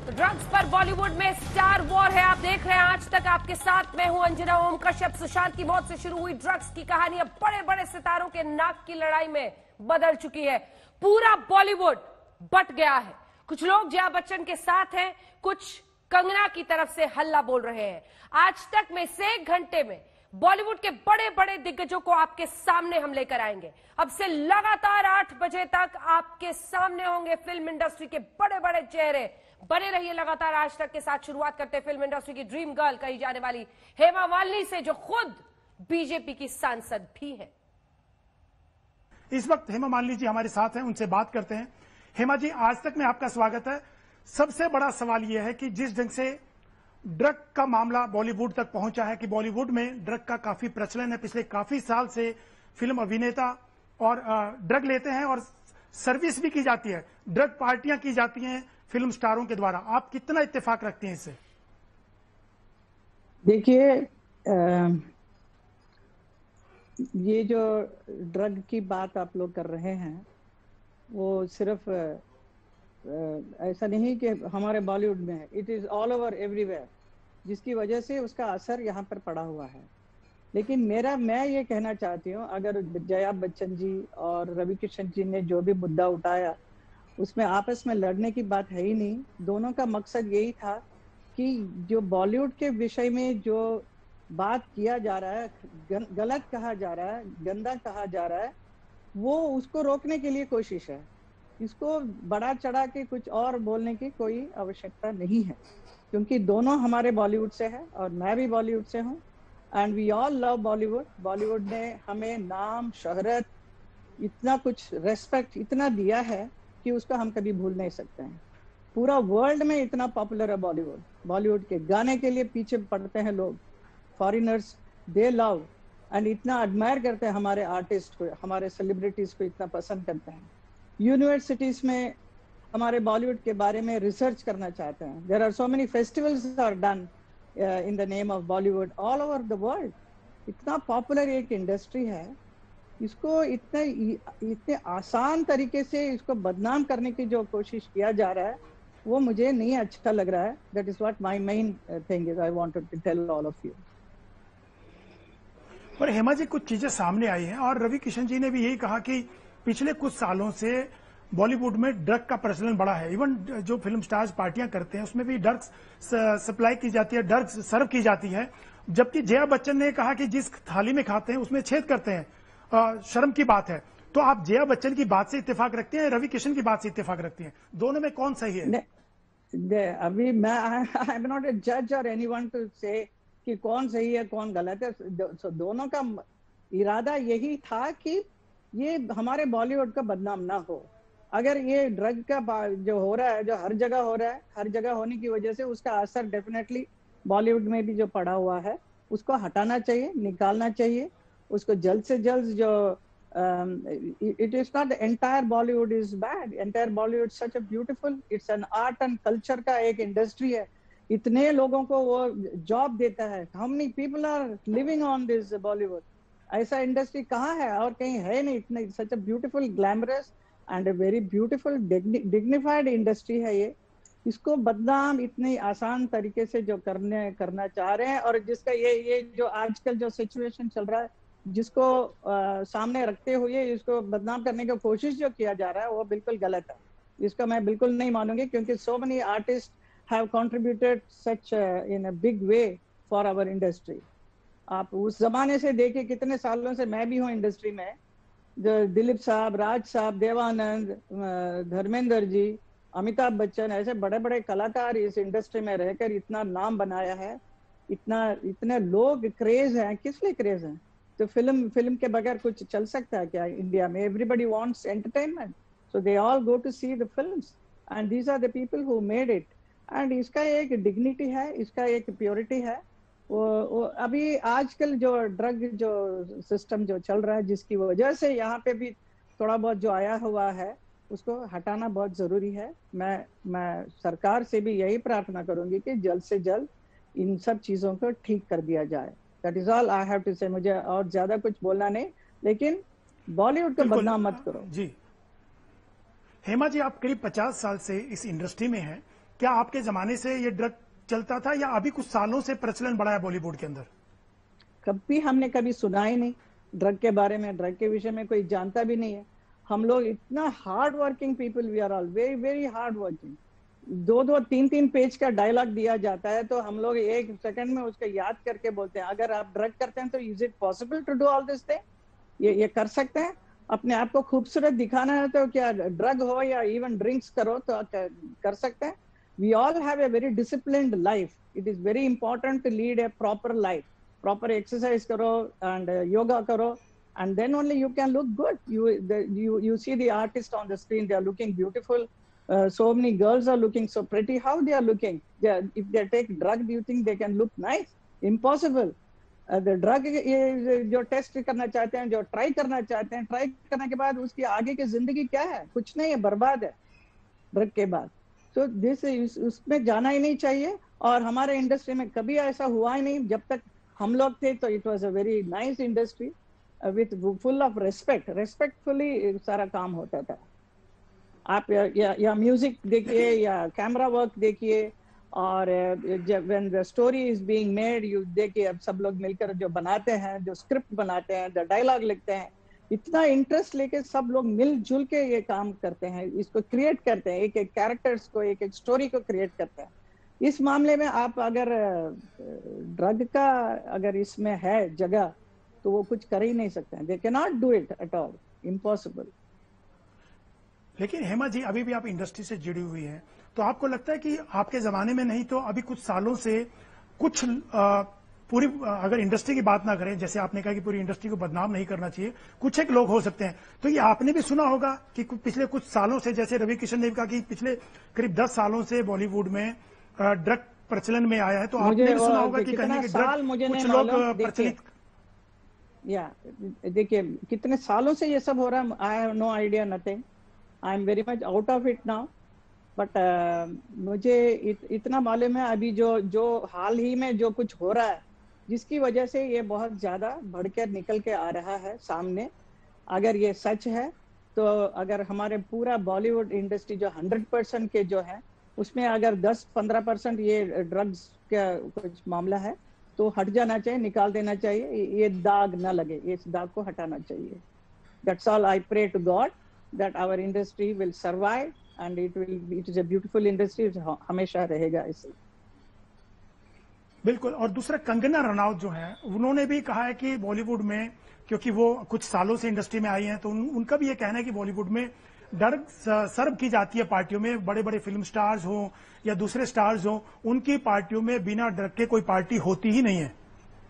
तो ड्रग्स पर बॉलीवुड में स्टार वॉर है। आप देख रहे हैं आज तक आपके साथ मैं हूं अंजना ओम कश्यप। सुशांत की मौत से शुरू हुई ड्रग्स की कहानी अब बड़े बड़े सितारों के नाक की लड़ाई में बदल चुकी है। पूरा बॉलीवुड बट गया है। कुछ लोग जया बच्चन के साथ हैं, कुछ कंगना की तरफ से हल्ला बोल रहे हैं। आज तक में से 1 घंटे में बॉलीवुड के बड़े बड़े दिग्गजों को आपके सामने हम लेकर आएंगे। अब से लगातार 8 बजे तक आपके सामने होंगे फिल्म इंडस्ट्री के बड़े बड़े चेहरे। बने रहिए लगातार आज तक के साथ। शुरुआत करते हैं फिल्म इंडस्ट्री की ड्रीम गर्ल कही जाने वाली हेमा मालिनी से, जो खुद बीजेपी की सांसद भी है। इस वक्त हेमा मालिनी जी हमारे साथ हैं, उनसे बात करते हैं। हेमा जी, आज तक में आपका स्वागत है। सबसे बड़ा सवाल यह है कि जिस ढंग से ड्रग का मामला बॉलीवुड तक पहुंचा है कि बॉलीवुड में ड्रग का काफी प्रचलन है। पिछले काफी साल से फिल्म अभिनेता और ड्रग लेते हैं और सर्विस भी की जाती है, ड्रग पार्टियां की जाती हैं फिल्म स्टारों के द्वारा। आप कितना इत्तेफाक रखते हैं इससे? देखिए, ये जो ड्रग की बात आप लोग कर रहे हैं वो सिर्फ ऐसा नहीं कि हमारे बॉलीवुड में है, it is all over everywhere, जिसकी वजह से उसका असर यहाँ पर पड़ा हुआ है। लेकिन मैं ये कहना चाहती हूँ, अगर जया बच्चन जी और रवि किशन जी ने जो भी मुद्दा उठाया उसमें आपस में लड़ने की बात है ही नहीं। दोनों का मकसद यही था कि जो बॉलीवुड के विषय में जो बात किया जा रहा है, गलत कहा जा रहा है, गंदा कहा जा रहा है, वो उसको रोकने के लिए कोशिश है। इसको बड़ा चढ़ा के कुछ और बोलने की कोई आवश्यकता नहीं है, क्योंकि दोनों हमारे बॉलीवुड से है और मैं भी बॉलीवुड से हूँ। And we all love Bollywood. Bollywood ने हमें नाम, शोहरत, इतना कुछ रेस्पेक्ट इतना दिया है कि उसको हम कभी भूल नहीं सकते हैं। पूरा वर्ल्ड में इतना पॉपुलर है बॉलीवुड। बॉलीवुड के गाने के लिए पीछे पड़ते हैं लोग, फॉरेनर्स, दे लव एंड इतना एडमायर करते हैं हमारे आर्टिस्ट को, हमारे सेलिब्रिटीज को इतना पसंद करते हैं। यूनिवर्सिटीज में हमारे बॉलीवुड के बारे में रिसर्च करना चाहते हैं। There are so many festivals are done in the name of Bollywood all over the world. इतना पॉपुलर एक इंडस्ट्री है, इसको इतने आसान तरीके से इसको बदनाम करने की जो कोशिश किया जा रहा है वो मुझे नहीं अच्छा लग रहा है। That is what my main thing is, I wanted to tell all of you. और हेमा जी, कुछ चीजें सामने आई हैं और रवि किशन जी ने भी यही कहा कि पिछले कुछ सालों से बॉलीवुड में ड्रग का प्रचलन बढ़ा है। इवन जो फिल्म स्टार्स पार्टियां करते हैं उसमें भी ड्रग्स सप्लाई की जाती है, ड्रग्स सर्व की जाती है। जबकि जया बच्चन ने कहा कि जिस थाली में खाते हैं उसमें छेद करते हैं, शर्म की बात है। तो आप जया बच्चन की बात से इत्तेफाक रखते हैं, रवि किशन की बात से इत्तेफाक रखते हैं? दोनों में कौन सही है? अभी मैं आई एम नॉट ए जज और एनीवन टू से कि कौन सही है कौन गलत है। दोनों का इरादा यही था कि ये हमारे बॉलीवुड का बदनाम ना हो। अगर ये ड्रग का जो हो रहा है, जो हर जगह हो रहा है, हर जगह होने की वजह से उसका असर डेफिनेटली बॉलीवुड में भी जो पड़ा हुआ है उसको हटाना चाहिए, निकालना चाहिए उसको जल्द से जल्द। जो it is not the entire Bollywood is bad, entire Bollywood is such a beautiful, it's an art and culture का एक इंडस्ट्री है। इतने लोगों को वो जॉब देता है। how many people are living on this Bollywood? ऐसा इंडस्ट्री कहाँ है और कहीं है नहीं। इतने such a beautiful, glamorous and a very beautiful dignified industry है ये। इसको बदनाम इतनी आसान तरीके से जो करना चाह रहे हैं, और जिसका ये जो आजकल जो सिचुएशन चल रहा है जिसको सामने रखते हुए इसको बदनाम करने की कोशिश जो किया जा रहा है वो बिल्कुल गलत है। इसका मैं बिल्कुल नहीं मानूंगी, क्योंकि so many artist have contributed such in a big way for our industry. आप उस जमाने से देखिए, कितने सालों से मैं भी हूँ इंडस्ट्री में। जो दिलीप साहब, राज साहब, देवानंद, धर्मेंद्र जी, अमिताभ बच्चन, ऐसे बड़े बड़े कलाकार इस इंडस्ट्री में रहकर इतना नाम बनाया है। इतने लोग क्रेज हैं। किस लिए क्रेज हैं? तो फिल्म के बगैर कुछ चल सकता है क्या इंडिया में? Everybody wants entertainment, so they all go to see the films and these are the people who made it. And इसका एक डिग्निटी है, इसका एक प्योरिटी है। वो अभी आजकल जो ड्रग जो सिस्टम जो चल रहा है, जिसकी वजह से यहाँ पे भी थोड़ा बहुत जो आया हुआ है उसको हटाना बहुत जरूरी है। मैं सरकार से भी यही प्रार्थना करूंगी कि जल्द से जल्द इन सब चीजों को ठीक कर दिया जाए। That is all I have to say. मुझे और ज्यादा कुछ बोलना नहीं, लेकिन बॉलीवुड को बदनाम मत करो। जी हेमा जी, आप करीब 50 साल से इस इंडस्ट्री में हैं, क्या आपके जमाने से ये ड्रग चलता था या अभी कुछ सालों से प्रचलन बढ़ा है बॉलीवुड के अंदर? कभी हमने कभी सुना ही नहीं ड्रग के बारे में, ड्रग के विषय में कोई जानता भी नहीं है। हम लोग इतना hard working people, we are all very very hard working. 2-2, 3-3 page का डायलॉग दिया जाता है तो हम लोग 1 सेकंड में उसको याद करके बोलते हैं। अगर आप ड्रग करते हैं तो is it possible to do all this thing? ये कर सकते हैं? अपने आप को खूबसूरत दिखाना है तो क्या ड्रग हो या इवन ड्रिंक्स करो तो कर सकते हैं? We all have a very disciplined life. It is very important to lead a proper life. Proper exercise करो एंड योगा करो, and then only you can look good. You see the artist on the screen, they are looking beautiful. So many girls are looking so pretty. How they are looking? If they take drug, do you think they can look nice? Impossible. The drug जो test करना चाहते हैं, जो try करना चाहते हैं, try करने के बाद उसकी आगे की जिंदगी क्या है? कुछ नहीं है, बर्बाद है ड्रग के बाद। तो उसमें जाना ही नहीं चाहिए। और हमारे इंडस्ट्री में कभी ऐसा हुआ ही नहीं। जब तक हम लोग थे तो it was a very nice industry with full of respectfully सारा काम होता था। आप या म्यूजिक देखिए या कैमरा वर्क देखिए, और when the story is being made, you देखिए अब सब लोग मिलकर जो बनाते हैं, जो स्क्रिप्ट बनाते हैं, द डायलॉग लिखते हैं, इतना इंटरेस्ट लेके सब लोग मिलजुल के ये काम करते हैं, इसको क्रिएट करते हैं, एक एक कैरेक्टर्स को, एक एक स्टोरी को क्रिएट करते हैं। इस मामले में आप अगर ड्रग का अगर इसमें है जगह तो वो कुछ कर ही नहीं सकते हैं। They can not do it at all, impossible. लेकिन हेमा जी, अभी भी आप इंडस्ट्री से जुड़ी हुई हैं, तो आपको लगता है कि आपके जमाने में नहीं तो अभी कुछ सालों से कुछ पूरी अगर इंडस्ट्री की बात ना करें, जैसे आपने कहा कि पूरी इंडस्ट्री को बदनाम नहीं करना चाहिए, कुछ एक लोग हो सकते हैं, तो ये आपने भी सुना होगा कि पिछले कुछ सालों से, जैसे रवि किशन ने कहा कि पिछले करीब 10 सालों से बॉलीवुड में ड्रग प्रचलन में आया है, तो आपने भी सुना होगा कि कहीं ड्रग कुछ लोग प्रचलित। या देखिए कितने सालों से ये सब हो रहा है, I have no idea, nothing. I am very much out of it now, but मुझे इतना मालूम है अभी जो हाल ही में जो कुछ हो रहा है, जिसकी वजह से ये बहुत ज्यादा बढ़कर निकल के आ रहा है सामने। अगर ये सच है तो अगर हमारे पूरा बॉलीवुड इंडस्ट्री जो 100% के जो है, उसमें अगर 10-15% ये ड्रग्स का कुछ मामला है तो हट जाना चाहिए, निकाल देना चाहिए। ये दाग ना लगे, इस दाग को हटाना चाहिए। That's all I pray to God that our industry will survive and it is a beautiful industry, हमेशा रहेगा इसे। बिल्कुल। और दूसरा, कंगना रनौत जो है, उन्होंने भी कहा है कि बॉलीवुड में, क्योंकि वो कुछ सालों से इंडस्ट्री में आई हैं, तो उनका भी ये कहना है कि बॉलीवुड में ड्रग सर्व की जाती है पार्टियों में। बड़े बड़े फिल्म स्टार्स हों या दूसरे स्टार्स हों, उनकी पार्टियों में बिना ड्रग के कोई पार्टी होती ही नहीं है।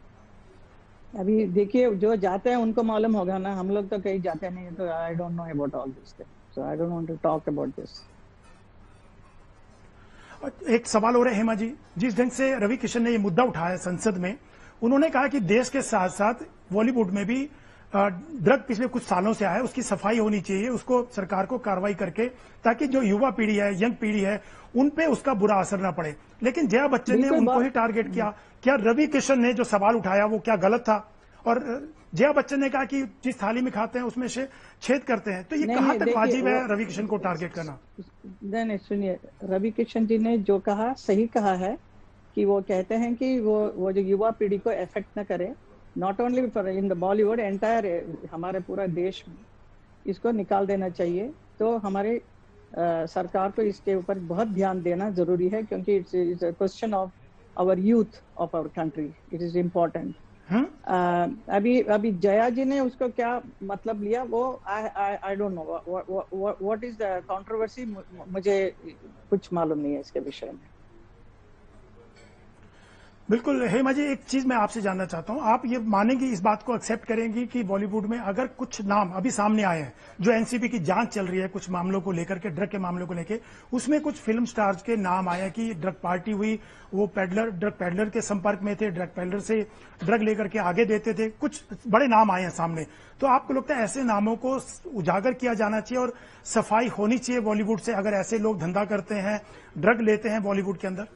अभी देखिए जो जाते हैं उनको मालूम होगा ना, हम लोग तो कहीं जाते नहीं है, तो I don't know about all this thing, so I don't want to talk about this. एक सवाल हो रहा है हेमा जी, जिस ढंग से रवि किशन ने ये मुद्दा उठाया संसद में, उन्होंने कहा कि देश के साथ साथ बॉलीवुड में भी ड्रग पिछले कुछ सालों से आया है, उसकी सफाई होनी चाहिए, उसको सरकार को कार्रवाई करके, ताकि जो युवा पीढ़ी है, यंग पीढ़ी है, उन पे उसका बुरा असर ना पड़े। लेकिन जया बच्चन ने उनको ही टारगेट किया। क्या रवि किशन ने जो सवाल उठाया वो क्या गलत था? और जया बच्चन ने कहा कि जिस थाली में खाते हैं उसमें से छेद करते हैं, तो ये कहां तक वाजिब है रवि किशन को टारगेट करना? नहीं, सुनिए, रवि किशन जी ने जो कहा सही कहा है कि वो कहते हैं कि वो जो युवा पीढ़ी को इफेक्ट न करे, not only for in the Bollywood, entire हमारे पूरा देश में इसको निकाल देना चाहिए। तो हमारे सरकार को इसके ऊपर बहुत ध्यान देना जरूरी है, क्योंकि it's a question of our youth of our country, it is important. अभी जया जी ने उसको क्या मतलब लिया वो I don't know what is the controversy, मुझे कुछ मालूम नहीं है इसके विषय में। बिल्कुल हेमा जी, एक चीज मैं आपसे जानना चाहता हूं, आप ये मानेंगी, इस बात को एक्सेप्ट करेंगी कि बॉलीवुड में अगर कुछ नाम अभी सामने आए हैं, जो एनसीबी की जांच चल रही है कुछ मामलों को लेकर के, ड्रग के मामलों को लेकर, उसमें कुछ फिल्म स्टार्स के नाम आए कि ड्रग पार्टी हुई, वो ड्रग पैडलर के संपर्क में थे, ड्रग पैडलर से ड्रग लेकर के आगे देते थे, कुछ बड़े नाम आए हैं सामने। तो आपको लगता है ऐसे नामों को उजागर किया जाना चाहिए और सफाई होनी चाहिए बॉलीवुड से, अगर ऐसे लोग धंधा करते हैं, ड्रग लेते हैं बॉलीवुड के अंदर?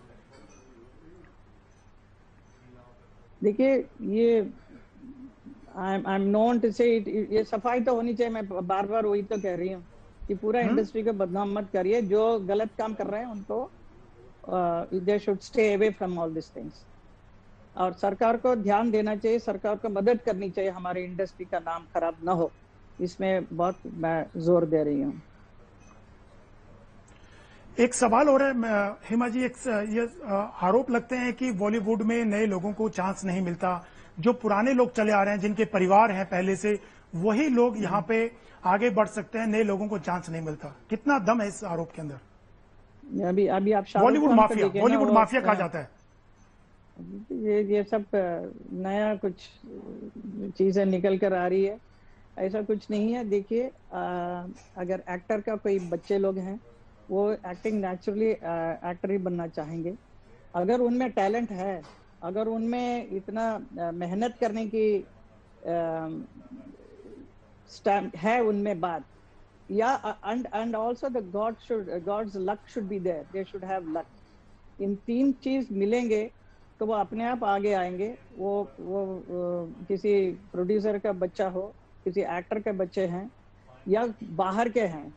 देखिए, ये आई एम नोन टू से ये सफाई तो होनी चाहिए। मैं बार बार वही तो कह रही हूँ कि पूरा इंडस्ट्री को बदनाम मत करिए। जो गलत काम कर रहे हैं उनको they should stay away from all this things. और सरकार को ध्यान देना चाहिए, सरकार को मदद करनी चाहिए, हमारी इंडस्ट्री का नाम खराब ना हो, इसमें बहुत मैं जोर दे रही हूँ। एक सवाल हो रहा है हेमा जी, ये आरोप लगते हैं कि बॉलीवुड में नए लोगों को चांस नहीं मिलता, जो पुराने लोग चले आ रहे हैं, जिनके परिवार हैं पहले से, वही लोग यहाँ पे आगे बढ़ सकते हैं, नए लोगों को चांस नहीं मिलता। कितना दम है इस आरोप के अंदर? अभी आप बॉलीवुड माफिया कहा जाता है। ये सब नया कुछ चीजें निकल कर आ रही है, ऐसा कुछ नहीं है। देखिए, अगर एक्टर का कोई बच्चे लोग हैं, वो एक्टिंग नेचुरली एक्टर ही बनना चाहेंगे। अगर उनमें टैलेंट है, अगर उनमें इतना मेहनत करने की है उनमें बात, या and also the God's luck should be there, they should have luck. इन तीन चीज मिलेंगे तो वो अपने आप आगे आएंगे। वो किसी प्रोड्यूसर का बच्चा हो, किसी एक्टर के बच्चे हैं या बाहर के हैं।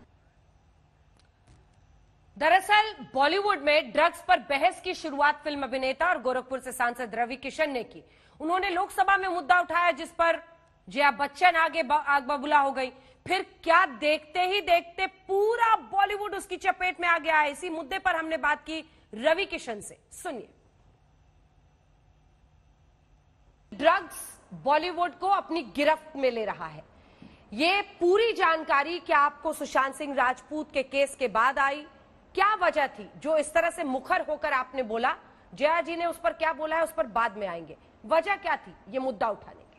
दरअसल बॉलीवुड में ड्रग्स पर बहस की शुरुआत फिल्म अभिनेता और गोरखपुर से सांसद रवि किशन ने की। उन्होंने लोकसभा में मुद्दा उठाया, जिस पर जया बच्चन आग बबूला हो गई। फिर क्या, देखते ही देखते पूरा बॉलीवुड उसकी चपेट में आ गया है। इसी मुद्दे पर हमने बात की रवि किशन से, सुनिए। ड्रग्स बॉलीवुड को अपनी गिरफ्त में ले रहा है, ये पूरी जानकारी क्या आपको सुशांत सिंह राजपूत के केस के बाद आई? क्या वजह थी जो इस तरह से मुखर होकर आपने बोला? जया जी ने उस पर क्या बोला है, उस पर बाद में आएंगे। वजह क्या थी ये मुद्दा उठाने की?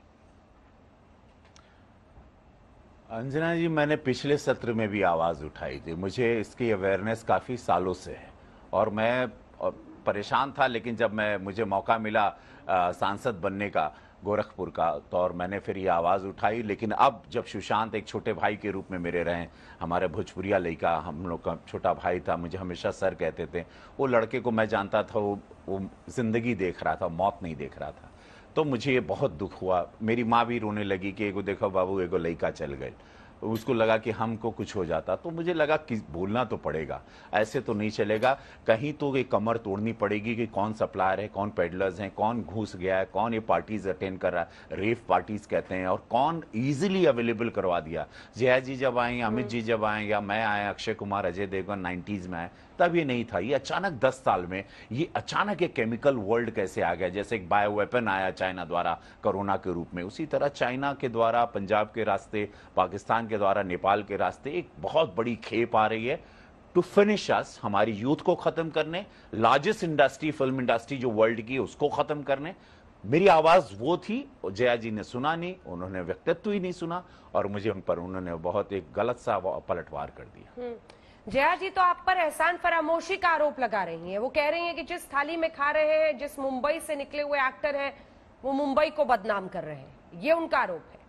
अंजना जी, मैंने पिछले सत्र में भी आवाज उठाई थी। मुझे इसकी अवेयरनेस काफी सालों से है और मैं परेशान था, लेकिन जब मुझे मौका मिला सांसद बनने का गोरखपुर का, तो और मैंने फिर ये आवाज़ उठाई। लेकिन अब जब सुशांत एक छोटे भाई के रूप में मेरे रहे, हमारे भोजपुरिया लड़का, हम लोग का छोटा भाई था, मुझे हमेशा सर कहते थे। वो लड़के को मैं जानता था, वो जिंदगी देख रहा था, मौत नहीं देख रहा था। तो मुझे ये बहुत दुख हुआ। मेरी माँ भी रोने लगी कि एगो देखो बाबू, एगो लड़का चल गए। उसको लगा कि हमको कुछ हो जाता, तो मुझे लगा कि बोलना तो पड़ेगा, ऐसे तो नहीं चलेगा। कहीं तो ये कमर तोड़नी पड़ेगी कि कौन सप्लायर है, कौन पेडलर्स हैं, कौन घुस गया है, कौन ये पार्टीज अटेंड कर रहा है, रेफ पार्टीज कहते हैं, और कौन इजीली अवेलेबल करवा दिया। जया जी जब आए, अमित जी जब आए, या मैं आया, अक्षय कुमार, अजय देवगन 90s में आए, तब ये नहीं था। ये अचानक 10 साल में ये अचानक एक केमिकल वर्ल्ड कैसे आ गया? जैसे एक बायो वेपन आया चाइना द्वारा कोरोना के रूप में, उसी तरह चाइना के द्वारा पंजाब के रास्ते, पाकिस्तान के द्वारा नेपाल के रास्ते एक बहुत बड़ी खेप आ रही है टू फिनिश अस, हमारी यूथ को खत्म करने, लार्जेस्ट इंडस्ट्री, फिल्म इंडस्ट्री जो वर्ल्ड की, उसको खत्म करने। मेरी आवाज वो थी, जया जी ने सुना नहीं, उन्होंने व्यक्तित्व ही नहीं सुना, और मुझे उन पर उन्होंने बहुत एक गलत सा पलटवार कर दिया। जया जी तो आप पर एहसान फरामोशी का आरोप लगा रही हैं। वो कह रही हैं कि जिस थाली में खा रहे हैं, जिस मुंबई से निकले हुए एक्टर हैं, वो मुंबई को बदनाम कर रहे हैं, ये उनका आरोप है।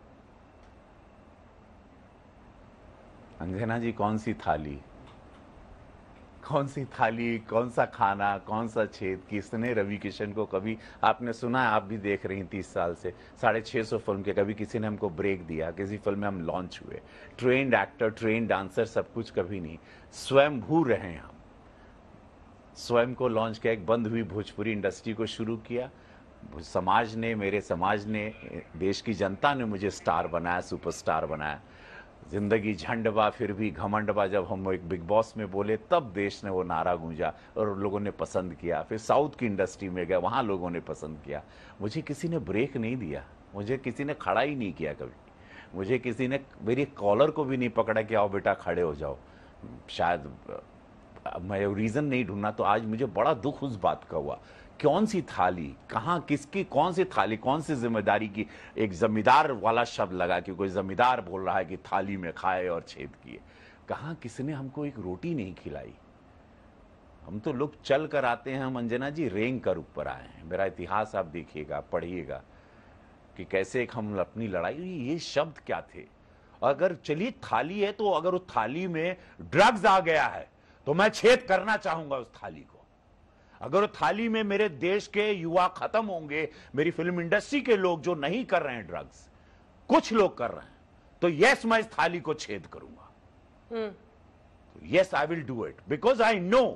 अंजना जी, कौन सी थाली, कौन सी थाली, कौन सा खाना, कौन सा छेद? किसने रवि किशन को कभी आपने सुना है? आप भी देख रही हैं 30 साल से 650 फिल्म के, कभी किसी ने हमको ब्रेक दिया? किसी फिल्म में हम लॉन्च हुए? ट्रेन्ड एक्टर, ट्रेन्ड डांसर, सब कुछ कभी नहीं। स्वयंभू रहे हम, स्वयं को लॉन्च किया, एक बंद हुई भोजपुरी इंडस्ट्री को शुरू किया। समाज ने, मेरे समाज ने, देश की जनता ने मुझे स्टार बनाया, सुपरस्टार बनाया। जिंदगी झंडबा फिर भी घमंडबा जब हम एक बिग बॉस में बोले, तब देश ने वो नारा गूंजा और लोगों ने पसंद किया। फिर साउथ की इंडस्ट्री में गए, वहाँ लोगों ने पसंद किया। मुझे किसी ने ब्रेक नहीं दिया, मुझे किसी ने खड़ा ही नहीं किया कभी। मुझे किसी ने मेरी कॉलर को भी नहीं पकड़ा कि आओ बेटा खड़े हो जाओ। शायद मैं रीज़न नहीं ढूंढना, तो आज मुझे बड़ा दुख उस बात का हुआ। कौन सी थाली, कहाँ, किसकी, कौन सी थाली, कौन सी जिम्मेदारी की? एक जमींदार वाला शब्द लगा कि कोई जमींदार बोल रहा है कि थाली में खाए और छेद किए। कहाँ किसने हमको एक रोटी नहीं खिलाई? हम तो लोग चल कर आते हैं, हम अंजना जी रेंग कर ऊपर आए हैं। मेरा इतिहास आप देखिएगा, पढ़िएगा कि कैसे एक हम अपनी लड़ाई, ये शब्द क्या थे? अगर चलिए थाली है, तो अगर उस थाली में ड्रग्स आ गया है तो मैं छेद करना चाहूंगा उस थाली को। अगर थाली में मेरे देश के युवा खत्म होंगे, मेरी फिल्म इंडस्ट्री के लोग जो नहीं कर रहे हैं ड्रग्स, कुछ लोग कर रहे हैं, तो यस, मैं इस थाली को छेद करूंगा। Yes, I will do it, because I know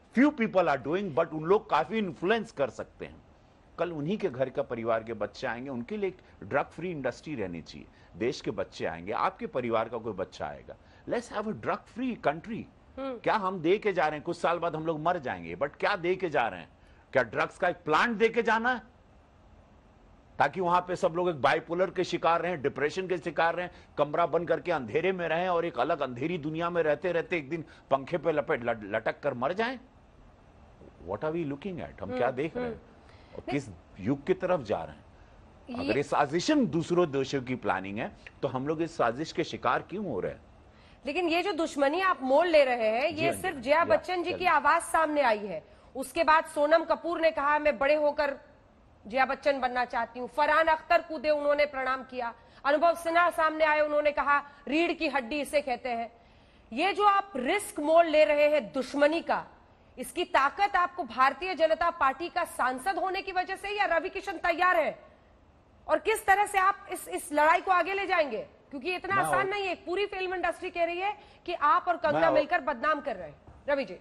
few people are doing, but उन लोग काफी इन्फ्लुएंस कर सकते हैं। कल उन्हीं के घर का परिवार के बच्चे आएंगे, उनके लिए ड्रग फ्री इंडस्ट्री रहनी चाहिए। देश के बच्चे आएंगे, आपके परिवार का कोई बच्चा आएगा, let's have a drug free country. क्या हम दे के जा रहे हैं? कुछ साल बाद हम लोग मर जाएंगे, बट क्या दे के जा रहे हैं? क्या ड्रग्स का एक प्लांट दे के जाना है ताकि वहां पे सब लोग एक बाइपोलर के शिकार रहे, डिप्रेशन के शिकार रहे, कमरा बंद करके अंधेरे में रहें और एक अलग अंधेरी दुनिया में रहते रहते एक दिन पंखे पे लटक कर मर जाएं? What are we looking at? हम क्या देख रहे हैं और किस युग की तरफ जा रहे हैं? अगर ये साजिशन दूसरों देशों की प्लानिंग है तो हम लोग इस साजिश के शिकार क्यों हो रहे हैं? लेकिन ये जो दुश्मनी आप मोल ले रहे हैं, ये सिर्फ जया बच्चन जी की आवाज सामने आई है। उसके बाद सोनम कपूर ने कहा मैं बड़े होकर जया बच्चन बनना चाहती हूँ। फरहान अख्तर कूदे, उन्होंने प्रणाम किया। अनुभव सिन्हा सामने आए, उन्होंने कहा रीढ़ की हड्डी इसे कहते हैं। ये जो आप रिस्क मोल ले रहे हैं दुश्मनी का, इसकी ताकत आपको भारतीय जनता पार्टी का सांसद होने की वजह से, या रवि किशन तैयार है? और किस तरह से आप इस लड़ाई को आगे ले जाएंगे? क्योंकि इतना आसान नहीं है। पूरी फिल्म इंडस्ट्री कह रही है कि आप और कंगना मिलकर बदनाम कर रहे हैं। रवि जी,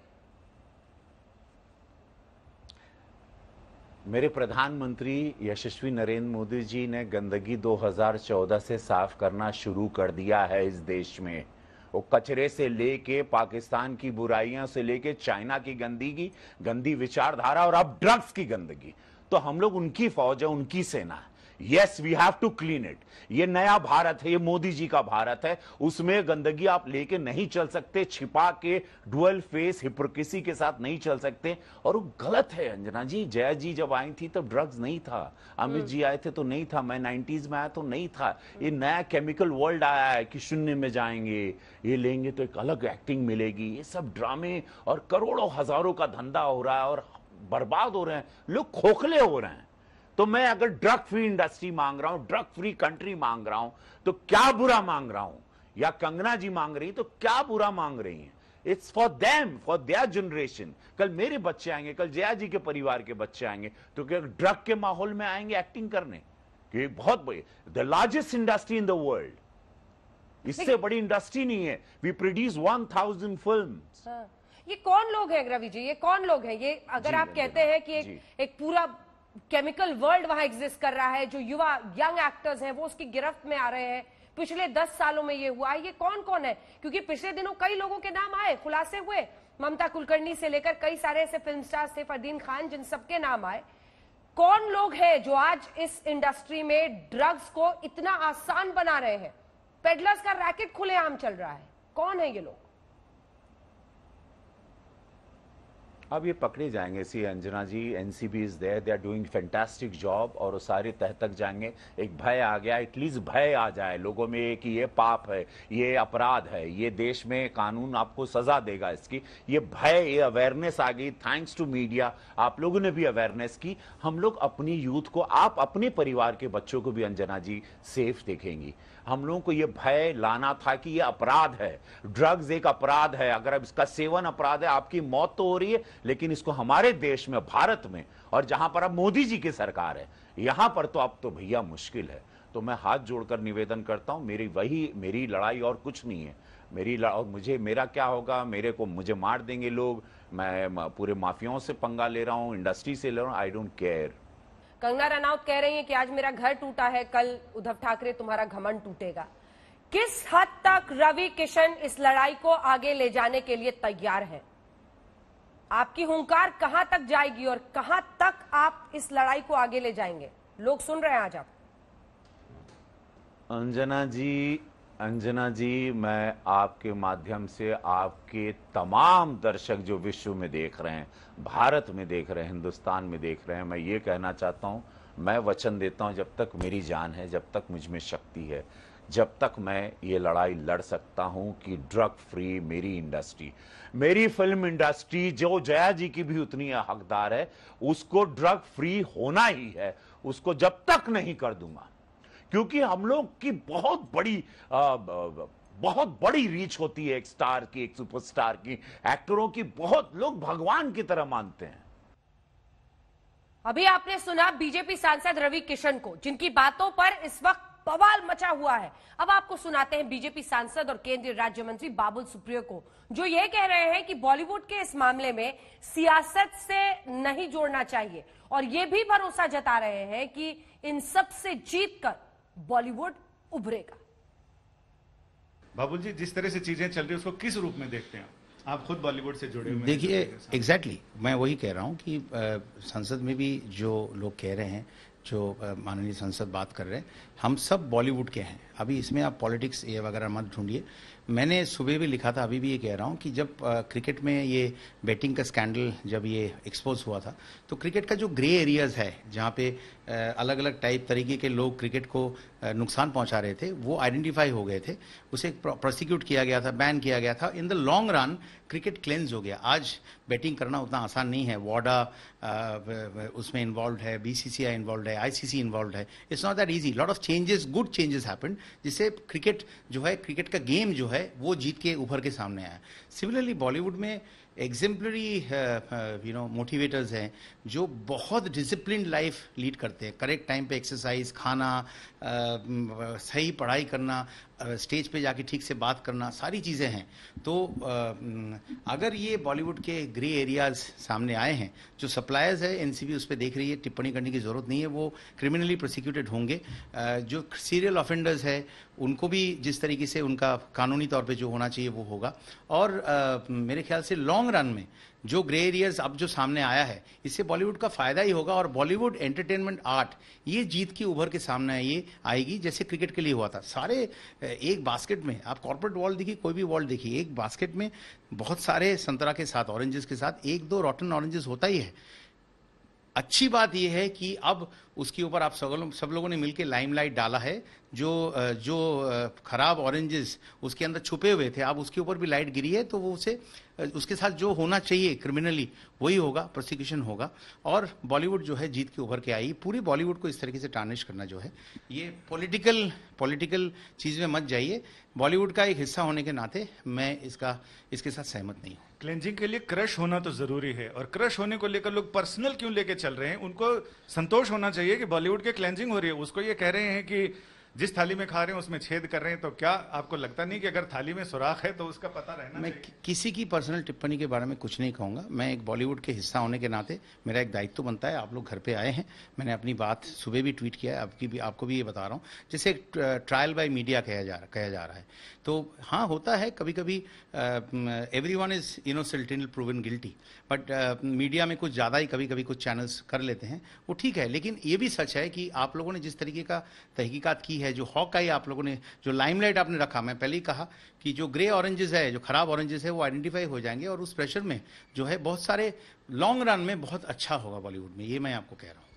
मेरे प्रधानमंत्री यशस्वी नरेंद्र मोदी जी ने गंदगी 2014 से साफ करना शुरू कर दिया है इस देश में। वो कचरे से लेके पाकिस्तान की बुराइयां से लेके चाइना की गंदगी, गंदी विचारधारा और अब ड्रग्स की गंदगी, तो हम लोग उनकी फौज है, उनकी सेना है। Yes, we have to clean it. ये नया भारत है, ये मोदी जी का भारत है। उसमें गंदगी आप लेके नहीं चल सकते, छिपा के डुअल फेस हिपोक्रेसी के साथ नहीं चल सकते। और वो गलत है अंजना जी। जया जी जब आई थी तब ड्रग्स नहीं था, अमित जी आए थे तो नहीं था, मैं 90s में आया तो नहीं था। ये नया केमिकल वर्ल्ड आया है कि शून्य में जाएंगे, ये लेंगे तो एक अलग एक्टिंग मिलेगी। ये सब ड्रामे और करोड़ों हजारों का धंधा हो रहा है और बर्बाद हो रहे हैं, लोग खोखले हो रहे हैं। तो मैं अगर ड्रग फ्री इंडस्ट्री मांग रहा हूं, ड्रग फ्री कंट्री मांग रहा हूं, तो क्या बुरा मांग रहा हूं? या कंगना जी मांग रही तो क्या बुरा मांग रही हैं? It's for them, for their generation. कल मेरे बच्चे आएंगे, कल जया जी के परिवार के बच्चे आएंगे, तो क्या ड्रग के माहौल में आएंगे एक्टिंग करने? कि बहुत बड़ी, the largest industry in the world, इससे बड़ी इंडस्ट्री नहीं है। We produce 1000 films. ये कौन लोग हैं रवि जी? ये कौन लोग हैं ये? अगर आप कहते हैं कि एक पूरा केमिकल वर्ल्ड वहां एग्जिस्ट कर रहा है, जो युवा यंग एक्टर्स हैं वो उसकी गिरफ्त में आ रहे हैं, पिछले 10 सालों में ये हुआ है, ये कौन कौन है? क्योंकि पिछले दिनों कई लोगों के नाम आए, खुलासे हुए, ममता कुलकर्णी से लेकर कई सारे ऐसे फिल्म स्टार्स थे, फरदीन खान, जिन सबके नाम आए। कौन लोग हैं जो आज इस इंडस्ट्री में ड्रग्स को इतना आसान बना रहे हैं? पेडलर्स का रैकेट खुलेआम चल रहा है, कौन है ये लोग? अब ये पकड़े जाएंगे। See Anjana ji, NCB is there, they are doing fantastic job और वो सारे तह तक जाएंगे। एक भय आ गया, एटलीस्ट भय आ जाए लोगों में कि ये पाप है, ये अपराध है, ये देश में कानून आपको सजा देगा इसकी। ये भय, ये अवेयरनेस आ गई थैंक्स टू मीडिया। आप लोगों ने भी अवेयरनेस की। हम लोग अपनी यूथ को, आप अपने परिवार के बच्चों को भी अंजना जी सेफ देखेंगी। हम लोगों को ये भय लाना था कि ये अपराध है, ड्रग्स एक अपराध है, अगर अब इसका सेवन अपराध है, आपकी मौत तो हो रही है, लेकिन इसको हमारे देश में, भारत में, और जहां पर अब मोदी जी की सरकार है, यहां पर तो अब तो भैया मुश्किल है। तो मैं हाथ जोड़कर निवेदन करता हूं, मेरी लड़ाई और कुछ नहीं है। और मेरा क्या होगा? मुझे मार देंगे लोग, मैं पूरे माफियाओं से पंगा ले रहा हूं, इंडस्ट्री से ले रहा हूं, I don't care. Kangana Ranaut कह रही हैं कि आज मेरा घर टूटा है, कल उद्धव ठाकरे तुम्हारा घमंड टूटेगा। किस हद तक रवि किशन इस लड़ाई को आगे ले जाने के लिए तैयार है? आपकी हुंकार कहां तक जाएगी और कहां तक आप इस लड़ाई को आगे ले जाएंगे? लोग सुन रहे हैं आज आप। अंजना जी, मैं आपके माध्यम से आपके तमाम दर्शक जो विश्व में देख रहे हैं, भारत में देख रहे हैं, हिंदुस्तान में देख रहे हैं, मैं ये कहना चाहता हूं, मैं वचन देता हूं, जब तक मेरी जान है, जब तक मुझ में शक्ति है, जब तक मैं ये लड़ाई लड़ सकता हूं कि ड्रग फ्री मेरी इंडस्ट्री, मेरी फिल्म इंडस्ट्री, जो जया जी की भी उतनी हकदार है, उसको ड्रग फ्री होना ही है। उसको जब तक नहीं कर दूंगा, क्योंकि हम लोग की बहुत बड़ी रीच होती है, एक स्टार की, एक सुपरस्टार की, एक्टरों की, बहुत लोग भगवान की तरह मानते हैं। अभी आपने सुना बीजेपी सांसद रवि किशन को, जिनकी बातों पर इस वक्त बवाल मचा हुआ है। अब आपको सुनाते हैं बीजेपी सांसद और केंद्रीय राज्य मंत्री बाबुल सुप्रियो को, जो ये कह रहे हैं कि बॉलीवुड के इस मामले में सियासत से नहीं जोड़ना चाहिए और ये भी भरोसा जता रहे हैं कि इन सब से जीतकर बॉलीवुड उभरेगा। बाबुल जी, जिस तरह से चीजें चल रही है उसको किस रूप में देखते हैं आप? खुद बॉलीवुड से जुड़े हुए हैं। देखिए, एग्जैक्टली मैं वही कह रहा हूँ कि संसद में भी जो लोग कह रहे हैं, जो माननीय सांसद बात कर रहे हैं, हम सब बॉलीवुड के हैं। अभी इसमें आप पॉलिटिक्स ये वगैरह मत ढूंढिए। मैंने सुबह भी लिखा था, अभी भी ये कह रहा हूँ कि जब क्रिकेट में ये बैटिंग का स्कैंडल जब ये एक्सपोज हुआ था, तो क्रिकेट का जो ग्रे एरियाज है, जहाँ पे अलग अलग तरीके के लोग क्रिकेट को नुकसान पहुंचा रहे थे, वो आइडेंटिफाई हो गए थे, उसे प्रोसिक्यूट किया गया था, बैन किया गया था। In the long run cricket cleanse हो गया। आज बैटिंग करना उतना आसान नहीं है। वाडा उसमें इन्वॉल्व है, बीसीसीआई इन्वॉल्व है, आईसीसी इन्वॉल्व है। It's not that easy. Lot of changes, good changes happened, जिससे क्रिकेट जो है, क्रिकेट का गेम जो है वो जीत के उभर के सामने आया। सिमिलरली बॉलीवुड में एग्जेम्पलरी मोटिवेटर्स हैं जो बहुत डिसिप्लिन लाइफ लीड करते हैं। करेक्ट टाइम पे एक्सरसाइज, खाना, सही पढ़ाई करना, स्टेज पे जाके ठीक से बात करना, सारी चीज़ें हैं। तो अगर ये बॉलीवुड के ग्रे एरियाज सामने आए हैं, जो सप्लायर्स है एनसीबी उस पर देख रही है, टिप्पणी करने की जरूरत नहीं है, वो क्रिमिनली प्रोसिक्यूटेड होंगे। जो सीरियल ऑफेंडर्स है उनको भी जिस तरीके से उनका कानूनी तौर पे जो होना चाहिए वो होगा। और मेरे ख्याल से लॉन्ग रन में जो ग्रे एरियाज अब जो सामने आया है, इससे बॉलीवुड का फायदा ही होगा। और बॉलीवुड एंटरटेनमेंट आर्ट ये जीत की उभर के सामने ये आएगी, जैसे क्रिकेट के लिए हुआ था। सारे एक बास्केट में, आप कॉर्पोरेट वॉल देखिए, कोई भी वॉल देखिए, एक बास्केट में बहुत सारे संतरा के साथ, ऑरेंजेस के साथ, एक दो रॉटन ऑरेंजेस होता ही है। अच्छी बात यह है कि अब उसके ऊपर आप सब लोगों ने मिलकर लाइमलाइट डाला है। जो खराब ऑरेंजेस उसके अंदर छुपे हुए थे, अब उसके ऊपर भी लाइट गिरी है, तो वो उसके साथ जो होना चाहिए क्रिमिनली वही होगा, प्रोसिक्यूशन होगा। और बॉलीवुड जो है जीत के उभर के आई। पूरी बॉलीवुड को इस तरीके से टार्निश करना जो है, ये पॉलिटिकल चीज में मत जाइए। बॉलीवुड का एक हिस्सा होने के नाते मैं इसके साथ सहमत नहीं हूं। क्लेंजिंग के लिए क्रश होना तो जरूरी है, और क्रश होने को लेकर लोग पर्सनल क्यों लेके चल रहे हैं? उनको संतोष होना चाहिए कि बॉलीवुड के क्लेंजिंग हो रही है। उसको ये कह रहे हैं कि जिस थाली में खा रहे हैं उसमें छेद कर रहे हैं, तो क्या आपको लगता नहीं कि अगर थाली में सुराख है तो उसका पता रहना मैं चाहिए? किसी की पर्सनल टिप्पणी के बारे में कुछ नहीं कहूंगा। मैं एक बॉलीवुड के हिस्सा होने के नाते मेरा एक दायित्व बनता है। आप लोग घर पे आए हैं, मैंने अपनी बात सुबह भी ट्वीट किया है, आपको भी ये बता रहा हूँ। जैसे ट्रायल बाय मीडिया कहा जा रहा है, तो हाँ होता है कभी कभी। Everyone is innocent till proven guilty, but media में कुछ ज़्यादा ही कभी कभी कुछ चैनल्स कर लेते हैं, वो ठीक है। लेकिन ये भी सच है कि आप लोगों ने जिस तरीके का तहकीकात की है, जो हॉकाई आप लोगों ने जो लाइमलाइट आपने रखा, मैं पहले ही कहा कि जो ग्रे ऑरेंजेस है, जो खराब ऑरेंजेस है, वो आइडेंटिफाई हो जाएंगे। और उस प्रेशर में जो है बहुत सारे लॉन्ग रन में बहुत अच्छा होगा बॉलीवुड में, ये मैं आपको कह रहा हूँ।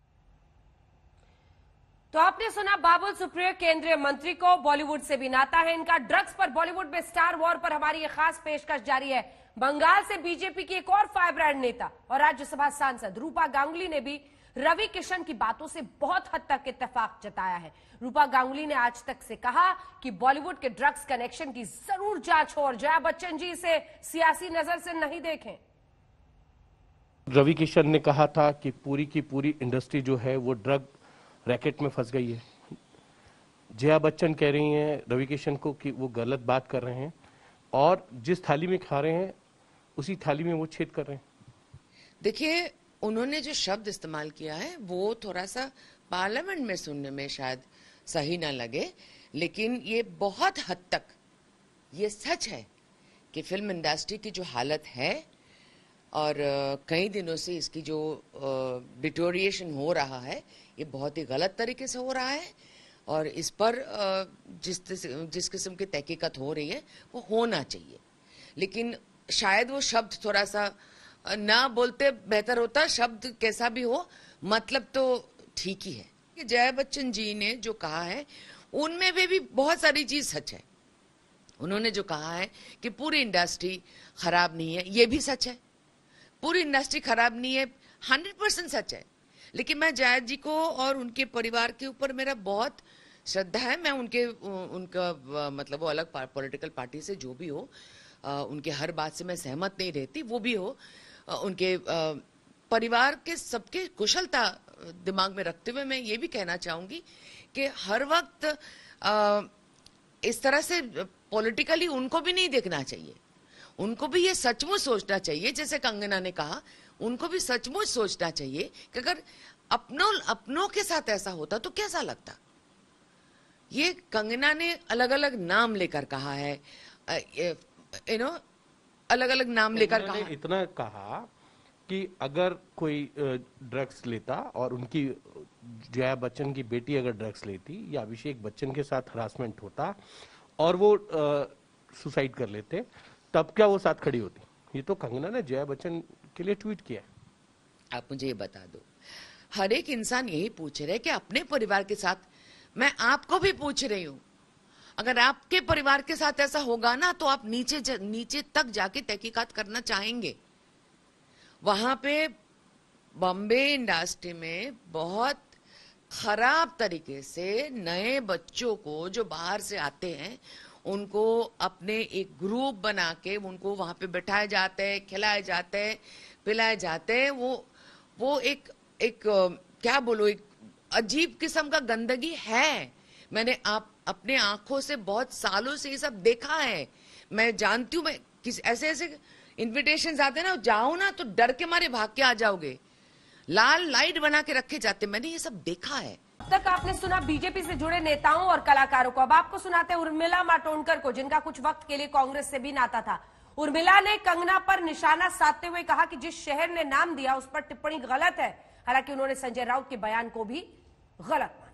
तो आपने सुना बाबुल सुप्रियो केंद्रीय मंत्री को, बॉलीवुड से भी नाता है इनका। ड्रग्स पर बॉलीवुड में स्टार वॉर पर हमारी ये खास पेशकश जारी है। बंगाल से बीजेपी की एक और फायरब्रांड नेता और राज्यसभा सांसद रूपा गांगुली ने भी रवि किशन की बातों से बहुत हद तक इत्तेफाक जताया है। रूपा गांगुली ने आज तक से कहा कि बॉलीवुड के ड्रग्स कनेक्शन की जरूर जांच हो और जया बच्चन जी इसे सियासी नजर से नहीं देखें। रवि किशन ने कहा था कि पूरी की पूरी इंडस्ट्री जो है वो ड्रग रैकेट में फंस गई है। जया बच्चन कह रही हैं रवि किशन को कि वो गलत बात कर रहे हैं और जिस थाली में खा रहे हैं उसी थाली में वो छेद कर रहे हैं। देखिए, उन्होंने जो शब्द इस्तेमाल किया है वो थोड़ा सा पार्लियामेंट में सुनने में शायद सही ना लगे, लेकिन ये बहुत हद तक ये सच है कि फिल्म इंडस्ट्री की जो हालत है और कई दिनों से इसकी जो डिटोरिएशन हो रहा है, ये बहुत ही गलत तरीके से हो रहा है। और इस पर जिस किस्म की तहकीकात हो रही है वो होना चाहिए, लेकिन शायद वो शब्द थोड़ा सा ना बोलते बेहतर होता। शब्द कैसा भी हो, मतलब तो ठीक ही है। जया बच्चन जी ने जो कहा है उनमें भी बहुत सारी चीज सच है। उन्होंने जो कहा है कि पूरी इंडस्ट्री खराब नहीं है, ये भी सच है। पूरी इंडस्ट्री खराब नहीं है, 100% सच है। लेकिन मैं जया जी को और उनके परिवार के ऊपर मेरा बहुत श्रद्धा है। मैं उनका मतलब वो अलग पॉलिटिकल पार्टी से जो भी हो, उनके हर बात से मैं सहमत नहीं रहती, वो भी हो, उनके परिवार के सबके कुशलता दिमाग में रखते हुए मैं ये भी कहना चाहूंगी कि हर वक्त इस तरह से पॉलिटिकली उनको भी नहीं देखना चाहिए। उनको भी ये सचमुच सोचना चाहिए, जैसे कंगना ने कहा, उनको भी सचमुच सोचना चाहिए कि अगर अपनों के साथ ऐसा होता तो कैसा लगता। ये कंगना ने अलग अलग नाम लेकर कहा है, अलग अलग नाम लेकर कहा। इतना कहा कि अगर कोई ड्रग्स लेता और उनकी जया बच्चन की बेटी अगर ड्रग्स लेती या अभिषेक बच्चन के साथ हरासमेंट होता और वो सुसाइड कर लेते, तब क्या वो साथ खड़ी होती? ये तो कंगना ने जया बच्चन के लिए ट्वीट किया। आप मुझे ये बता दो, हर एक इंसान यही पूछ रहे कि अपने परिवार के साथ, मैं आपको भी पूछ रही हूं, अगर आपके परिवार के साथ ऐसा होगा ना तो आप नीचे तक जाके तहकीकात करना चाहेंगे। वहां पे बॉम्बे इंडस्ट्री में बहुत खराब तरीके से नए बच्चों को जो बाहर से आते हैं उनको अपने एक ग्रुप बना के उनको वहां पे बैठाए जाते हैं, खिलाए जाते हैं, पिलाए जाते हैं। वो एक क्या बोलो, एक अजीब किस्म का गंदगी है। मैंने अपने आंखों से बहुत सालों से ये सब देखा है। मैं जानती हूँ, मैं ऐसे इन्विटेशन आते हैं ना, जाओ ना तो डर के मारे भाग के आ जाओगे। लाल लाइट बना के रखे जाते, मैंने ये सब देखा है। अब तक आपने सुना बीजेपी से जुड़े नेताओं और कलाकारों को। अब आपको सुनाते हैं उर्मिला मातोंडकर को, जिनका कुछ वक्त के लिए कांग्रेस से भी नाता था। उर्मिला ने कंगना पर निशाना साधते हुए कहा कि जिस शहर ने नाम दिया उस पर टिप्पणी गलत है। हालांकि उन्होंने संजय राउत के बयान को भी गलत माना।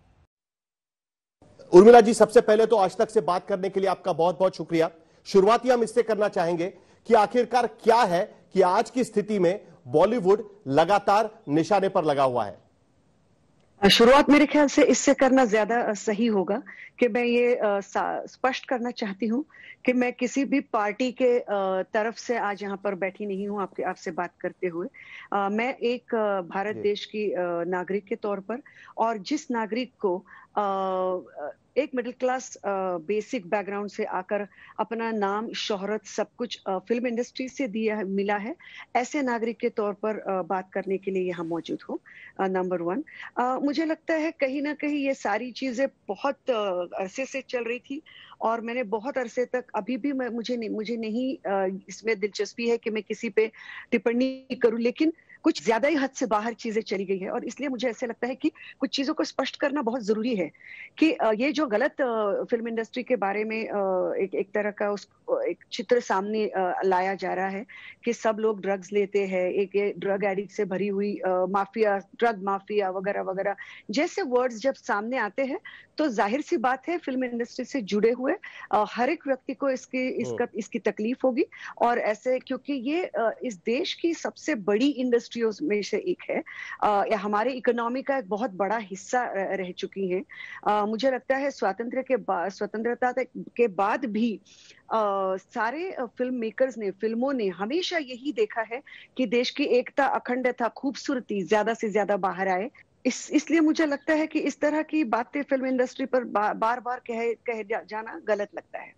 उर्मिला जी, सबसे पहले तो आज तक से बात करने के लिए आपका बहुत बहुत शुक्रिया। शुरुआती हम इससे करना चाहेंगे कि आखिरकार क्या है कि आज की स्थिति में बॉलीवुड लगातार निशाने पर लगा हुआ है। शुरुआत मेरे ख्याल से इससे करना ज्यादा सही होगा कि मैं ये स्पष्ट करना चाहती हूँ कि मैं किसी भी पार्टी के तरफ से आज यहाँ पर बैठी नहीं हूँ आपसे बात करते हुए। मैं एक भारत देश की नागरिक के तौर पर, और जिस नागरिक को एक मिडिल क्लास बेसिक बैकग्राउंड से आकर अपना नाम, शोहरत, सब कुछ फिल्म इंडस्ट्री से मिला है, ऐसे नागरिक के तौर पर बात करने के लिए यहाँ मौजूद हूँ। नंबर 1, मुझे लगता है कहीं ना कहीं ये सारी चीजें बहुत अरसे से चल रही थी और मैंने बहुत अरसे तक, अभी भी मुझे नहीं इसमें दिलचस्पी है कि मैं किसी पे टिप्पणी करूं, लेकिन कुछ ज्यादा ही हद से बाहर चीजें चली गई है और इसलिए मुझे ऐसे लगता है कि कुछ चीजों को स्पष्ट करना बहुत जरूरी है कि ये जो गलत फिल्म इंडस्ट्री के बारे में एक तरह का एक चित्र सामने लाया जा रहा है कि सब लोग ड्रग्स लेते हैं, एक ड्रग एडिक्ट से भरी हुई माफिया, ड्रग माफिया वगैरह वगैरह जैसे वर्ड्स जब सामने आते हैं तो जाहिर सी बात है फिल्म इंडस्ट्री से जुड़े हुए हर एक व्यक्ति को इसकी तकलीफ होगी। और ऐसे क्योंकि ये इस देश की सबसे बड़ी इंडस्ट्रियों में से एक है, हमारे इकोनॉमी का एक बहुत बड़ा हिस्सा रह चुकी है। मुझे लगता है स्वतंत्रता के बाद भी सारे फिल्म मेकर्स ने, फिल्मों ने हमेशा यही देखा है कि देश की एकता, अखंडता, खूबसूरती ज्यादा से ज्यादा बाहर आए। इसलिए मुझे लगता है कि इस तरह की बातें फिल्म इंडस्ट्री पर बार बार कहे जाना गलत लगता है।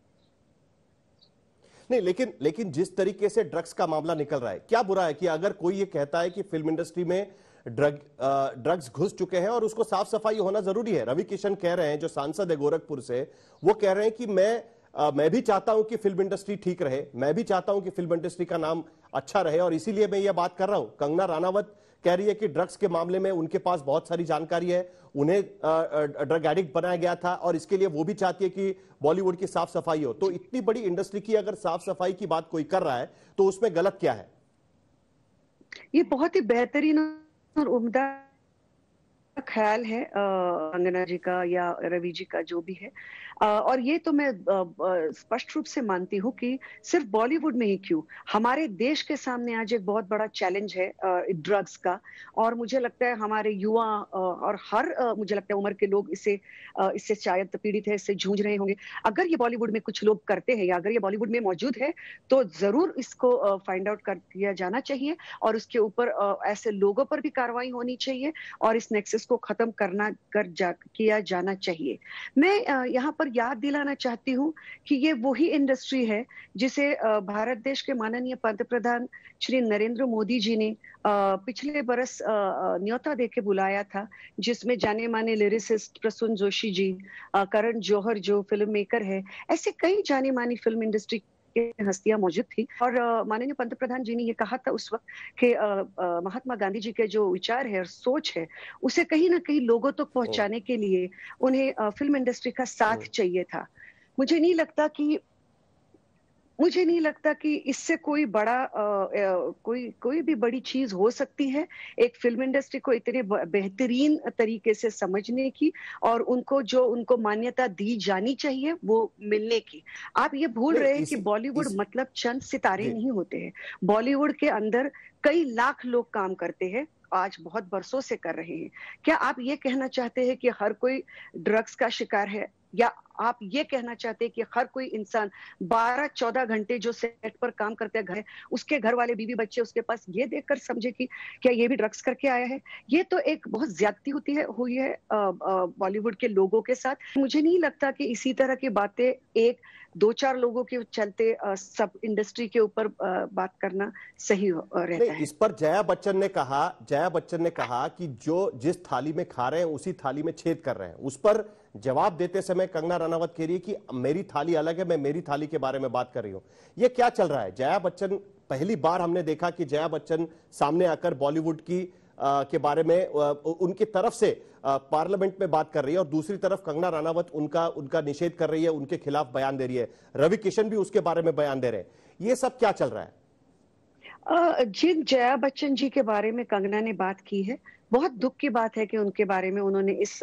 नहीं, लेकिन जिस तरीके से ड्रग्स का मामला निकल रहा है, क्या बुरा है कि अगर कोई ये कहता है कि फिल्म इंडस्ट्री में ड्रग्स घुस चुके हैं और उसको साफ सफाई होना जरूरी है। रवि किशन कह रहे हैं, जो सांसद है गोरखपुर से, वो कह रहे हैं कि मैं भी चाहता हूं कि फिल्म इंडस्ट्री ठीक रहे, मैं भी चाहता हूं कि फिल्म इंडस्ट्री का नाम अच्छा रहे और इसीलिए मैं ये बात कर रहा हूं। कंगना रानावत कह रही है कि ड्रग्स के मामले में उनके पास बहुत सारी जानकारी है, उन्हें ड्रग एडिक्ट बनाया गया था और इसके लिए वो भी चाहती है कि बॉलीवुड की साफ सफाई हो। तो इतनी बड़ी इंडस्ट्री की अगर साफ सफाई की बात कोई कर रहा है तो उसमें गलत क्या है? ये बहुत ही बेहतरीन और उम्दा ख्याल है कंगना जी का या रवि जी का, जो भी है। और ये तो मैं स्पष्ट रूप से मानती हूँ कि सिर्फ बॉलीवुड में ही क्यों, हमारे देश के सामने आज एक बहुत बड़ा चैलेंज है ड्रग्स का। और मुझे लगता है हमारे युवा और मुझे लगता है उम्र के लोग इससे शायद पीड़ित है, इससे जूझ रहे होंगे। अगर ये बॉलीवुड में कुछ लोग करते हैं या अगर ये बॉलीवुड में मौजूद है तो जरूर इसको फाइंड आउट कर दिया जाना चाहिए और उसके ऊपर ऐसे लोगों पर भी कार्रवाई होनी चाहिए और इस नेक्सस इसको खत्म किया जाना चाहिए। मैं यहाँ पर याद दिलाना चाहती हूँ कि ये वही इंडस्ट्री है जिसे भारत देश के माननीय पंतप्रधान श्री नरेंद्र मोदी जी ने पिछले बरस न्योता देके बुलाया था, जिसमें जाने माने लिरिसिस्ट प्रसून जोशी जी, करण जौहर जो फिल्म मेकर है, ऐसे कई जाने मानी फिल्म इंडस्ट्री हस्तियां मौजूद थी। और माननीय पंतप्रधान जी ने ये कहा था उस वक्त कि महात्मा गांधी जी के जो विचार है और सोच है उसे कहीं ना कहीं लोगों तक पहुंचाने के लिए उन्हें फिल्म इंडस्ट्री का साथ चाहिए था। मुझे नहीं लगता कि इससे कोई बड़ा कोई भी बड़ी चीज हो सकती है एक फिल्म इंडस्ट्री को इतने बेहतरीन तरीके से समझने की और उनको मान्यता दी जानी चाहिए वो मिलने की। आप ये भूल रहे हैं कि बॉलीवुड मतलब चंद सितारे नहीं होते हैं। बॉलीवुड के अंदर कई लाख लोग काम करते हैं, आज बहुत बरसों से कर रहे हैं। क्या आप ये कहना चाहते हैं कि हर कोई ड्रग्स का शिकार है, या आप ये कहना चाहते हैं कि हर कोई इंसान 12-14 घंटे जो सेट पर काम करते हैं, उसके घर वाले बीवी बच्चे उसके पास ये देखकर समझे कि क्या ये भी ड्रग्स करके आया है? ये तो एक बहुत ज्यादती हुई है बॉलीवुड के लोगों के साथ। मुझे नहीं लगता कि इसी तरह की बातें 1-2-4 लोगों के चलते सब इंडस्ट्री के ऊपर बात करना सही रहता है। इस पर जया बच्चन ने कहा कि जो जिस थाली में खा रहे हैं उसी थाली में छेद कर रहे हैं। उस पर जवाब देते समय कंगना रनावत कह रही है कि मेरी थाली अलग है, मैं मेरी थाली के बारे में बात कर रही हूं। ये क्या चल रहा है? जया बच्चन, पहली बार हमने देखा कि जया बच्चन सामने आकर बॉलीवुड की के बारे में उनकी तरफ से पार्लियामेंट में बात कर रही है, और दूसरी तरफ कंगना रनावत उनका निषेध कर रही है, उनके खिलाफ बयान दे रही है। रवि किशन भी उसके बारे में बयान दे रहे हैं। ये सब क्या चल रहा है? जिन जया बच्चन जी के बारे में कंगना ने बात की है, बहुत दुख की बात है कि उनके बारे में उन्होंने इस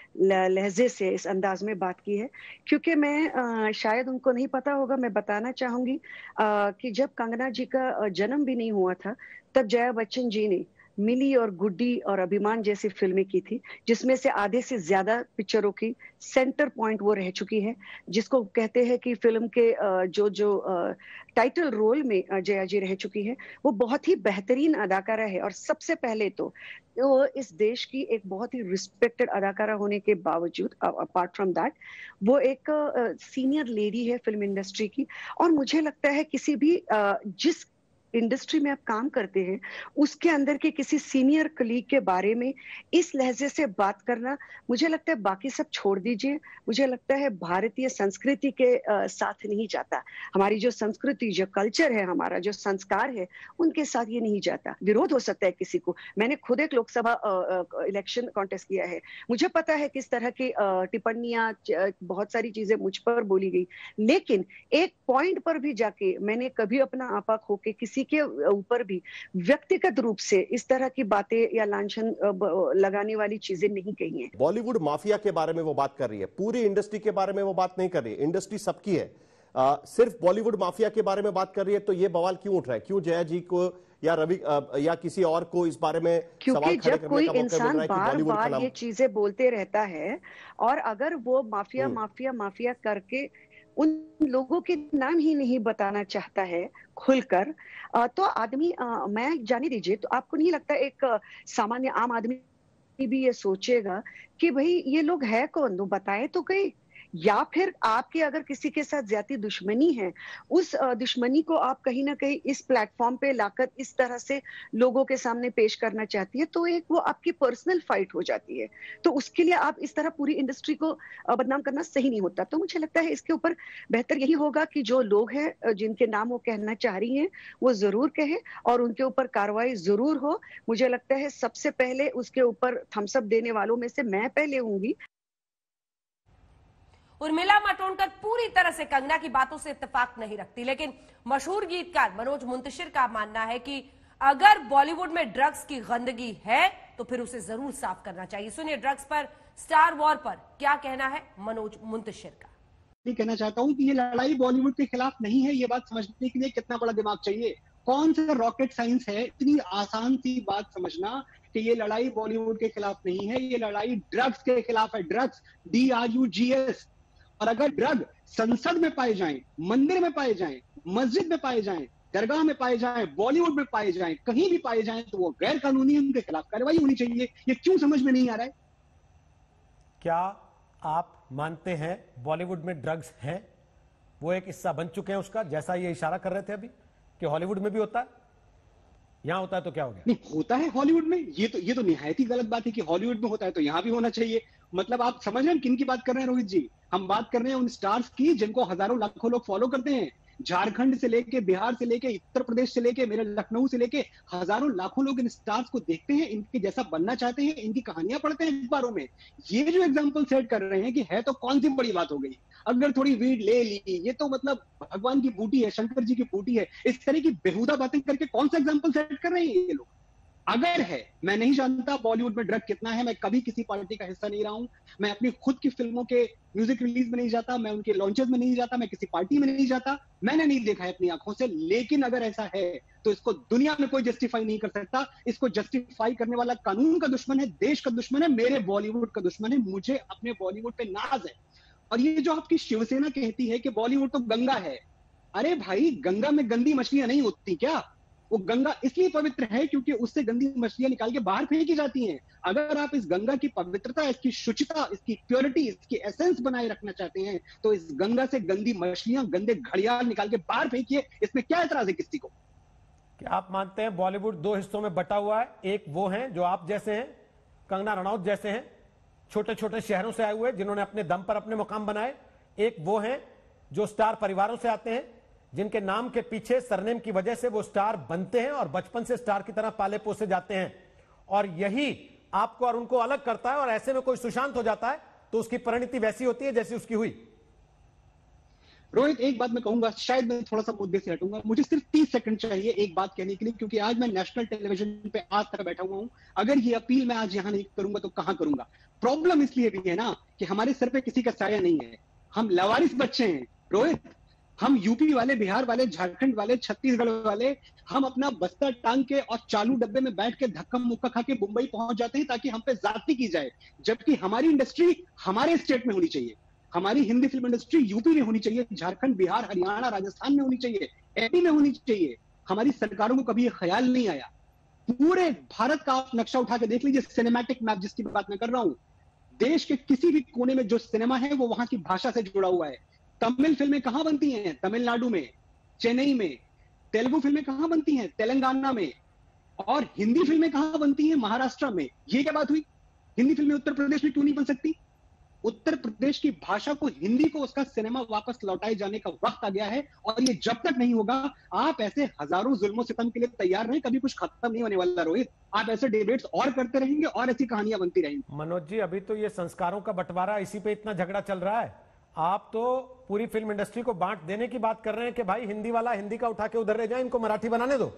लहजे से, इस अंदाज में बात की है, क्योंकि मैं शायद उनको नहीं पता होगा, मैं बताना चाहूंगी कि जब कंगना जी का जन्म भी नहीं हुआ था तब जया बच्चन जी ने मिली और गुड्डी और अभिमान जैसी फिल्में की थी, जिसमें से आधे से ज्यादा पिक्चरों की सेंटर पॉइंट वो रह चुकी है, जिसको कहते हैं कि फिल्म के जो टाइटल रोल में जया जी रह चुकी है, वो बहुत ही बेहतरीन अदाकारा है। और सबसे पहले तो वो इस देश की एक बहुत ही रिस्पेक्टेड अदाकारा होने के बावजूद, अपार्ट फ्रॉम दैट, वो एक सीनियर लेडी है फिल्म इंडस्ट्री की। और मुझे लगता है किसी भी जिस इंडस्ट्री में आप काम करते हैं उसके अंदर के किसी सीनियर कलीग के बारे में इस लहजे से बात करना, मुझे लगता है बाकी सब छोड़ दीजिए, मुझे लगता है भारतीय संस्कृति के साथ नहीं जाता। हमारी जो संस्कृति, जो कल्चर है, हमारा जो संस्कार है, उनके साथ ये नहीं जाता। विरोध हो सकता है किसी को, मैंने खुद एक लोकसभा इलेक्शन कॉन्टेस्ट किया है, मुझे पता है किस तरह की टिप्पणियां, बहुत सारी चीजें मुझ पर बोली गई, लेकिन एक पॉइंट पर भी जाके मैंने कभी अपना आपा खो के किसी के ऊपर भी व्यक्तिगत रूप से इस तरह की बातें या लांछन लगाने वाली चीजें नहीं कही हैं। बॉलीवुड माफिया के बारे में वो बात कर रही है, पूरी इंडस्ट्री के बारे में वो बात नहीं कर रही है। इंडस्ट्री सबकी है, सिर्फ बॉलीवुड माफिया के बारे में बात कर रही है। तो ये बवाल क्यों उठ रहा है? क्यों जया जी को या रवि या किसी और को इस बारे में क्योंकि जब कोई इंसान बार बार ये चीजें बोलते रहता है और अगर वो माफिया करके उन लोगों के नाम ही नहीं बताना चाहता है खुलकर, तो आदमी, मैं जाने दीजिए, तो आपको नहीं लगता एक सामान्य आम आदमी भी ये सोचेगा कि भाई ये लोग है कौन, तो बताए तो गए? या फिर आपके अगर किसी के साथ ज्यादा दुश्मनी है, उस दुश्मनी को आप कहीं ना कहीं इस प्लेटफॉर्म पे लाकर इस तरह से लोगों के सामने पेश करना चाहती है, तो एक वो आपकी पर्सनल फाइट हो जाती है। तो उसके लिए आप इस तरह पूरी इंडस्ट्री को बदनाम करना सही नहीं होता। तो मुझे लगता है इसके ऊपर बेहतर यही होगा कि जो लोग हैं जिनके नाम वो कहना चाह रही हैं वो जरूर कहे और उनके ऊपर कार्रवाई जरूर हो। मुझे लगता है सबसे पहले उसके ऊपर थम्सअप देने वालों में से मैं पहले होंगी। उर्मिला मातोंडकर पूरी तरह से कंगना की बातों से इत्तेफाक नहीं रखती, लेकिन मशहूर गीतकार मनोज मुंतशिर का मानना है कि अगर बॉलीवुड में ड्रग्स की गंदगी है तो फिर उसे जरूर साफ करना चाहिए। सुनिए ड्रग्स पर, स्टार वॉर पर क्या कहना है मनोज मुंतशिर का। ये कहना चाहता हूं कि ये लड़ाई बॉलीवुड के खिलाफ नहीं है। ये बात समझने के लिए कितना बड़ा दिमाग चाहिए, कौन सा रॉकेट साइंस है, इतनी आसान सी बात समझना कि ये लड़ाई बॉलीवुड के खिलाफ नहीं है, ये लड़ाई ड्रग्स के खिलाफ है। Drugs, DRUGS। और अगर ड्रग संसद में पाए जाएं, मंदिर में पाए जाएं, मस्जिद में पाए जाएं, दरगाह में पाए जाएं, बॉलीवुड में पाए जाएं, कहीं भी पाए जाएं, तो वो गैर कानूनी, उनके खिलाफ कार्रवाई होनी चाहिए। ये क्यों समझ में नहीं आ रहा है? क्या आप मानते हैं बॉलीवुड में ड्रग्स हैं, वो एक हिस्सा बन चुके हैं उसका, जैसा ये इशारा कर रहे थे अभी कि हॉलीवुड में भी होता है, यहां होता है तो क्या हो गया? नहीं, होता है हॉलीवुड में। ये तो निहायत ही गलत बात है कि हॉलीवुड में होता है तो यहां भी होना चाहिए। मतलब आप समझ रहे हैं किन की बात कर रहे हैं रोहित जी? हम बात कर रहे हैं उन स्टार्स की जिनको हजारों लाखों लोग फॉलो करते हैं। झारखंड से लेके, बिहार से लेके, उत्तर प्रदेश से लेके, मेरे लखनऊ से लेके हजारों लाखों लोग इन स्टार्स को देखते हैं, इनके जैसा बनना चाहते हैं, इनकी कहानियां पढ़ते हैं अखबारों में। ये जो एग्जाम्पल सेट कर रहे हैं कि है तो कौन सी बड़ी बात हो गई, अगर थोड़ी वीड ले ली, ये तो मतलब भगवान की बूटी है, शंकर जी की बूटी है। इस तरह की बेहुदा बातें करके कौन सा एग्जाम्पल सेट कर रहे हैं ये लोग? अगर है, मैं नहीं जानता बॉलीवुड में ड्रग कितना है, मैं कभी किसी पार्टी का हिस्सा नहीं रहा हूं, मैं अपनी खुद की फिल्मों के म्यूजिक रिलीज में नहीं जाता, मैं उनके लॉन्चेस में नहीं जाता, मैं किसी पार्टी में नहीं जाता, मैंने नहीं देखा है अपनी आंखों से। लेकिन अगर ऐसा है तो इसको दुनिया में कोई जस्टिफाई नहीं कर सकता। इसको जस्टिफाई करने वाला कानून का दुश्मन है, देश का दुश्मन है, मेरे बॉलीवुड का दुश्मन है। मुझे अपने बॉलीवुड पे नाज है। और ये जो आपकी शिवसेना कहती है कि बॉलीवुड तो गंगा है, अरे भाई गंगा में गंदी मछलियां नहीं होती क्या? वो गंगा इसलिए पवित्र है क्योंकि उससे गंदी मछलियां निकाल के बाहर फेंकी जाती हैं। अगर आप इस गंगा की पवित्रता, इसकी शुचिता, इसकी प्योरिटी, इसकी एसेंस बनाए रखना चाहते हैं तो इस गंगा से गंदी मछलियां, गंदे घड़ियाल निकाल के बाहर फेंकिए। इसमें क्या एतराज है किसी को? क्या आप मानते हैं बॉलीवुड दो हिस्सों में बटा हुआ है? एक वो हैं जो आप जैसे हैं, कंगना रनौत जैसे हैं, छोटे छोटे शहरों से आए हुए जिन्होंने अपने दम पर अपने मुकाम बनाए। एक वो हैं जो स्टार परिवारों से आते हैं, जिनके नाम के पीछे सरनेम की वजह से वो स्टार बनते हैं और बचपन से स्टार की तरह पाले पोसे जाते हैं। और यही आपको और उनको अलग करता है। और ऐसे में कोई सुशांत हो जाता है तो उसकी परिणति वैसी होती है जैसी उसकी हुई। रोहित, एक बात मैं कहूंगा, शायद मैं थोड़ा सा मुद्दे से हटूंगा, मुझे सिर्फ 30 सेकंड चाहिए एक बात कहने के लिए, क्योंकि आज मैं नेशनल टेलीविजन पे आज तक बैठा हुआ हूं। अगर ये अपील मैं आज यहां नहीं करूंगा तो कहां करूंगा? प्रॉब्लम इसलिए भी है ना कि हमारे सर पे किसी का साया नहीं है, हम लवारिस बच्चे हैं रोहित। हम यूपी वाले, बिहार वाले, झारखंड वाले, छत्तीसगढ़ वाले, हम अपना बस्ता टांग के और चालू डब्बे में बैठ के धक्का मुक्का खा के मुंबई पहुंच जाते हैं ताकि हम पे ज्यादती की जाए, जबकि हमारी इंडस्ट्री हमारे स्टेट में होनी चाहिए। हमारी हिंदी फिल्म इंडस्ट्री यूपी में होनी चाहिए, झारखंड, बिहार, हरियाणा, राजस्थान में होनी चाहिए, एपी में होनी चाहिए। हमारी सरकारों को कभी ख्याल नहीं आया। पूरे भारत का आप नक्शा उठा के देख लीजिए, सिनेमैटिक मैप जिसकी बात मैं कर रहा हूं, देश के किसी भी कोने में जो सिनेमा है वो वहां की भाषा से जुड़ा हुआ है। तमिल फिल्में कहां बनती हैं? तमिलनाडु में, चेन्नई में। तेलुगु फिल्में कहां बनती हैं? तेलंगाना में। और हिंदी फिल्में कहां बनती हैं? महाराष्ट्र में। ये क्या बात हुई? हिंदी फिल्में उत्तर प्रदेश में क्यों नहीं बन सकती? उत्तर प्रदेश की भाषा को, हिंदी को, उसका सिनेमा वापस लौटाए जाने का वक्त आ गया है। और ये जब तक नहीं होगा, आप ऐसे हजारों जुल्मों सितम के लिए तैयार रहें, कभी कुछ खत्म नहीं होने वाला रोहित। आप ऐसे डिबेट्स और करते रहेंगे और ऐसी कहानियां बनती रहेंगी। मनोज जी, अभी तो ये संस्कारों का बंटवारा, इसी पे इतना झगड़ा चल रहा है। आप तो पूरी फिल्म इंडस्ट्री को बांट देने की बात कर रहे हैं कि भाई हिंदी वाला हिंदी का उठा के उधर रह जाए, इनको मराठी बनाने दो।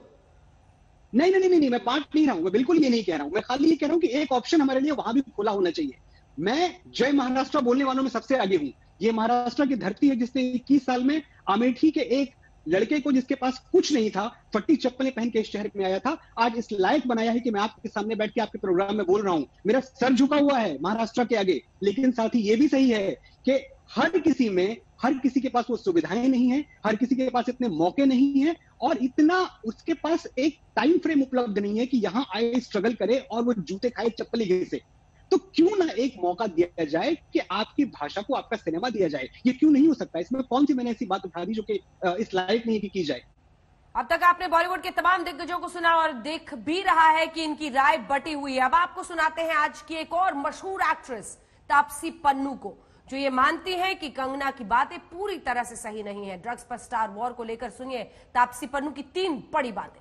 नहीं नहीं नहीं नहीं, मैं बांट नहीं रहा हूं, मैं बिल्कुल ये नहीं कह रहा हूं। मैं खाली ये कह रहा हूं कि एक ऑप्शन हमारे लिए वहां भी खुला होना चाहिए। मैं जय महाराष्ट्र बोलने वालों में सबसे आगे हूं। ये महाराष्ट्र की धरती है जिसने 21 साल में अमेठी के एक लड़के को, जिसके पास कुछ नहीं था, फट्टी चप्पलें पहन के इस शहर में आया था, आज इस लायक बनाया है कि मैं आपके सामने बैठ के आपके प्रोग्राम में बोल रहा हूं। मेरा सर झुका हुआ है महाराष्ट्र के आगे। लेकिन साथ ही ये भी सही है कि हर किसी के पास वो सुविधाएं नहीं है, हर किसी के पास इतने मौके नहीं है, और इतना उसके पास एक टाइम फ्रेम उपलब्ध नहीं है कि यहां आए, स्ट्रगल करे और वो जूते खाए, चप्पलें घिसे। तो क्यों ना एक मौका दिया जाए कि आपकी भाषा को आपका सिनेमा दिया जाए? ये क्यों नहीं हो सकता? इसमें कौन सी मैंने ऐसी बात उठा दी जो कि इस लायक नहीं की जाए? अब तक आपने बॉलीवुड के तमाम दिग्गजों को सुना और देख भी रहा है कि इनकी राय बटी हुई है। अब आपको सुनाते हैं आज की एक और मशहूर एक्ट्रेस तापसी पन्नू को, जो ये मानती है कि कंगना की बातें पूरी तरह से सही नहीं है। ड्रग्स पर स्टार वॉर को लेकर सुनिए तापसी पन्नू की 3 बड़ी बातें।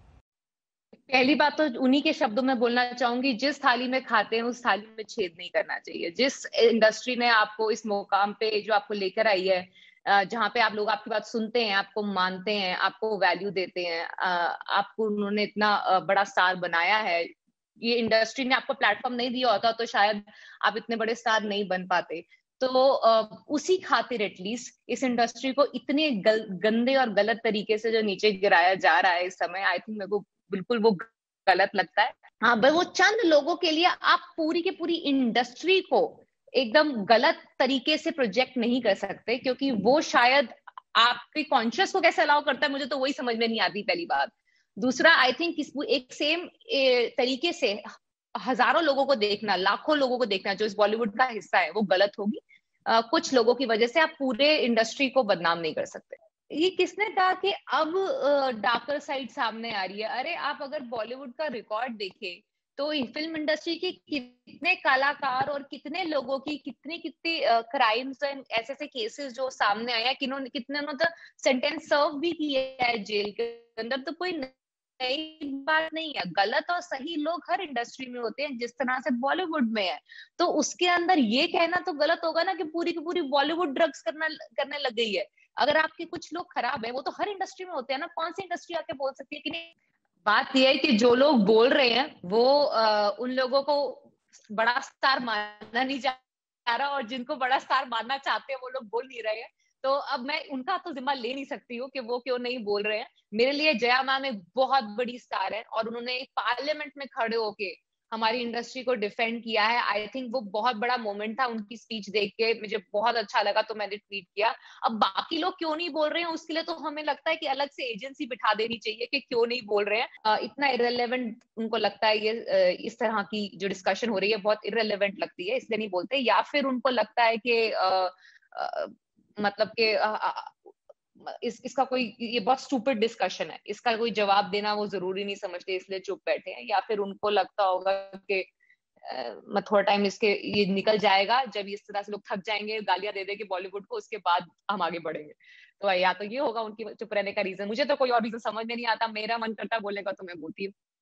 पहली बात तो उन्हीं के शब्दों में बोलना चाहूंगी, जिस थाली में खाते हैं उस थाली में छेद नहीं करना चाहिए। जिस इंडस्ट्री ने आपको इस मुकाम पे जो आपको लेकर आई है, जहां पे आप लोग आपकी बात सुनते हैं, आपको मानते हैं, आपको वैल्यू देते हैं, आपको उन्होंने इतना बड़ा स्टार बनाया है, ये इंडस्ट्री ने आपको प्लेटफॉर्म नहीं दिया होता तो शायद आप इतने बड़े स्टार नहीं बन पाते। तो उसी खातिर एटलीस्ट इस इंडस्ट्री को इतने गंदे और गलत तरीके से जो नीचे गिराया जा रहा है इस समय, आई थिंक मेरे को बिल्कुल वो गलत लगता है। हाँ, वो चंद लोगों के लिए आप पूरी की पूरी इंडस्ट्री को एकदम गलत तरीके से प्रोजेक्ट नहीं कर सकते, क्योंकि वो शायद आपके कॉन्शियस को कैसे अलाउ करता है, मुझे तो वही समझ में नहीं आती, पहली बात। दूसरा, आई थिंक एक सेम तरीके से हजारों लोगों को देखना, लाखों लोगों को देखना जो इस बॉलीवुड का हिस्सा है, वो गलत होगी। कुछ लोगों की वजह से आप पूरे इंडस्ट्री को बदनाम नहीं कर सकते। ये किसने कहा कि अब डार्कर साइड सामने आ रही है? अरे आप अगर बॉलीवुड का रिकॉर्ड देखें तो फिल्म इंडस्ट्री के कितने कलाकार और कितने लोगों की कितनी कितनी क्राइम्स एंड ऐसे ऐसे केसेस जो सामने आए हैं, कितने तो सेंटेंस सर्व भी किया है जेल के अंदर। तो कोई नई बात नहीं है। गलत और सही लोग हर इंडस्ट्री में होते हैं, जिस तरह से बॉलीवुड में है। तो उसके अंदर ये कहना तो गलत होगा ना कि पूरी की पूरी बॉलीवुड ड्रग्स करने लग गई है। अगर आपके कुछ लोग खराब है, वो तो हर इंडस्ट्री में होते हैं ना। कौन सी इंडस्ट्री आके बोल सकती है कि नहीं? बात यह है कि जो लोग बोल रहे हैं वो उन लोगों को बड़ा स्टार मानना नहीं जा रहा, और जिनको बड़ा स्टार मानना चाहते हैं वो लोग बोल नहीं रहे हैं। तो अब मैं उनका तो जिम्मा ले नहीं सकती हूँ कि वो क्यों नहीं बोल रहे हैं। मेरे लिए जया मैम एक बहुत बड़ी स्टार है, और उन्होंने पार्लियामेंट में खड़े होके हमारी इंडस्ट्री को डिफेंड किया है। आई थिंक वो बहुत बड़ा मोमेंट था। उनकी स्पीच देख के मुझे बहुत अच्छा लगा, तो मैंने ट्वीट किया। अब बाकी लोग क्यों नहीं बोल रहे हैं, उसके लिए तो हमें लगता है कि अलग से एजेंसी बिठा देनी चाहिए कि क्यों नहीं बोल रहे हैं। इतना इररिलेवेंट उनको लगता है ये, इस तरह की जो डिस्कशन हो रही है बहुत इररिलेवेंट लगती है, इसलिए नहीं बोलते। या फिर उनको लगता है कि मतलब कि इसका कोई, ये बहुत स्टूपिड डिस्कशन है, इसका कोई जवाब देना वो जरूरी नहीं समझते, इसलिए चुप बैठे हैं। या फिर उनको लगता होगा कि थोड़ा टाइम इसके ये निकल जाएगा, जब इस तरह से लोग थक जाएंगे गालियां दे देंगे बॉलीवुड को, उसके बाद हम आगे बढ़ेंगे। तो या तो ये होगा उनकी चुप रहने का रीजन। मुझे तो कोई और रीजन समझ में नहीं आता। मेरा मन करता बोलने का तो मैं बोलती हूँ।